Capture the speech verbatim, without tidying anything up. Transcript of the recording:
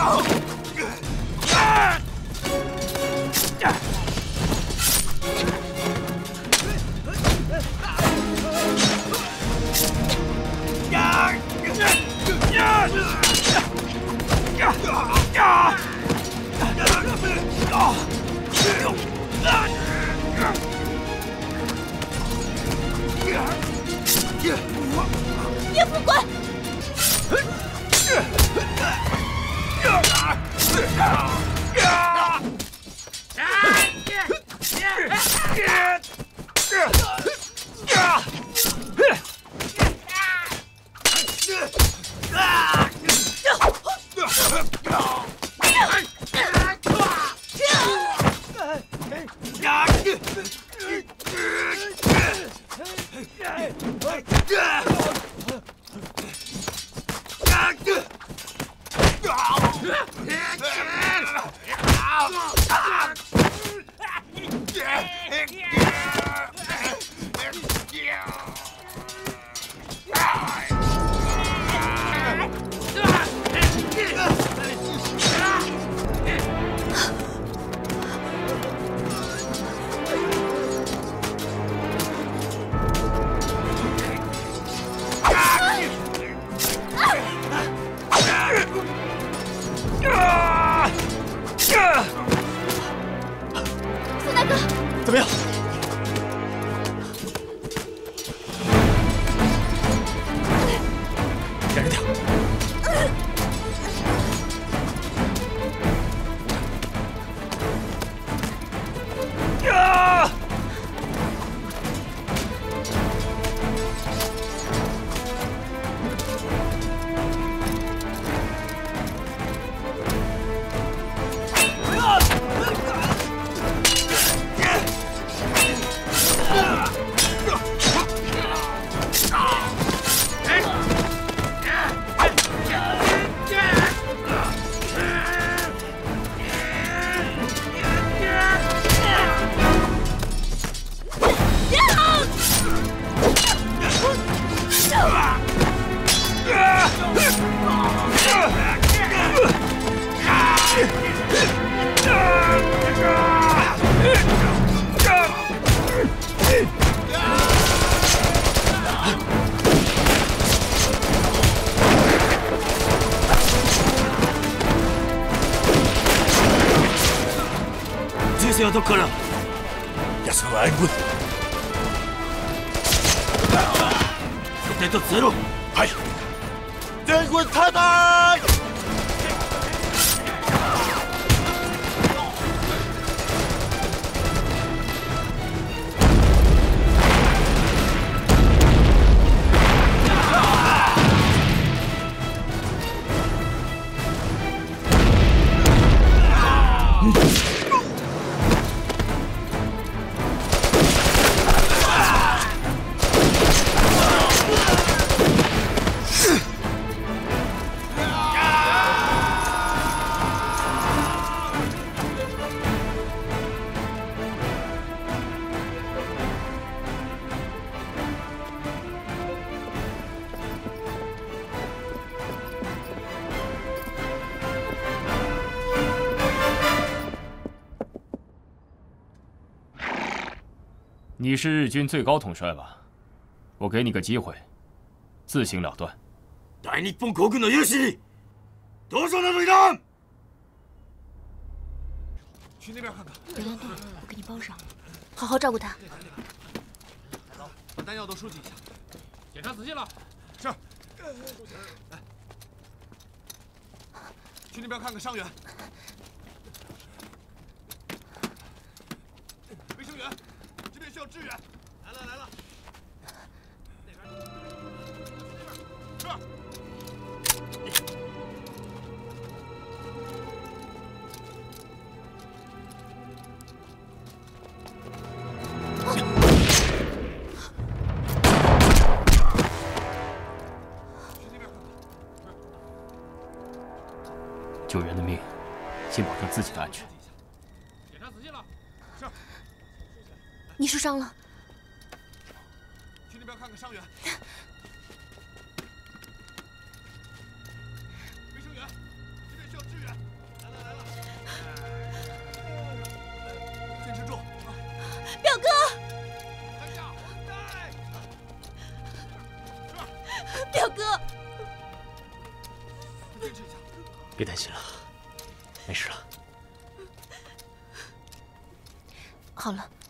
叶副官，孙大哥， 怎么样？忍着点。啊！ 這些はどこから奴は援軍。 一とゼロ。 はい。援軍太大。 你是日军最高统帅吧？我给你个机会，自行了断。 大日本国軍の勇士に同情などいらん。 去那边看看。别乱动，我给你包上，好好照顾他。 把弹药都收集一下。检查仔细了。是。来，去那边看看伤员。卫生员。 需要支援，来了来了，那边，是。 救援的命，先保证自己的安全。 检查仔细了。是。 你受伤了， 去那边看看伤员。卫生员，这边需要支援。 援！来了来了！坚持住！ 表哥， 看下，带！ 表哥， 坚持一下。 别担心了，没事了。 好了。